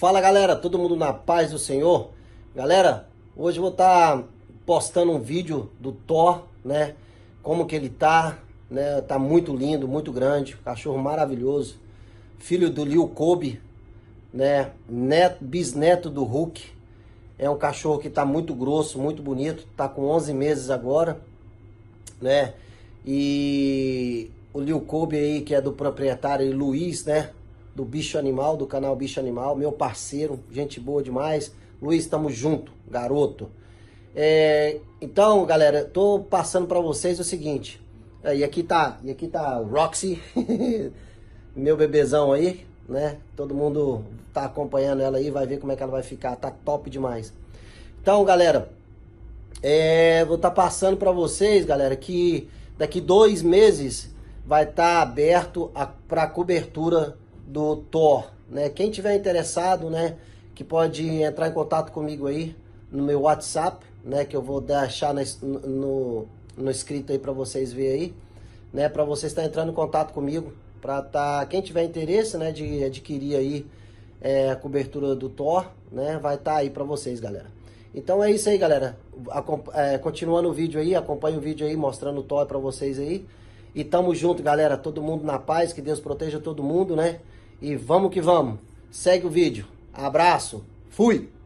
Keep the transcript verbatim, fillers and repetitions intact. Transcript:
Fala galera, todo mundo na paz do Senhor? Galera, hoje eu vou estar postando um vídeo do Thor, né? Como que ele tá, né? Tá muito lindo, muito grande, cachorro maravilhoso. Filho do Lil Kobe, né? Neto, bisneto do Hulk. É um cachorro que tá muito grosso, muito bonito, tá com onze meses agora, né? E o Lil Kobe aí, que é do proprietário Luiz, né? Do Bicho Animal, do canal Bicho Animal, meu parceiro, gente boa demais. Luiz, tamo junto, garoto. É, então, galera, tô passando pra vocês o seguinte. É, e aqui tá, e aqui tá o Roxy, meu bebezão aí, né? Todo mundo tá acompanhando ela aí, vai ver como é que ela vai ficar, tá top demais. Então, galera, é, vou estar tá passando pra vocês, galera, que daqui dois meses vai estar tá aberto a, pra cobertura do Thor, né? Quem tiver interessado, né, que pode entrar em contato comigo aí no meu WhatsApp, né, que eu vou deixar no, no, no escrito aí para vocês verem aí, né, para vocês estar entrando em contato comigo, para tá, quem tiver interesse, né, de adquirir aí é, a cobertura do Thor, né, vai estar tá aí para vocês, galera. Então é isso aí, galera. É, continuando o vídeo aí, acompanha o vídeo aí, mostrando o Thor para vocês aí. E tamo junto, galera. Todo mundo na paz, que Deus proteja todo mundo, né? E vamos que vamos. Segue o vídeo. Abraço. Fui!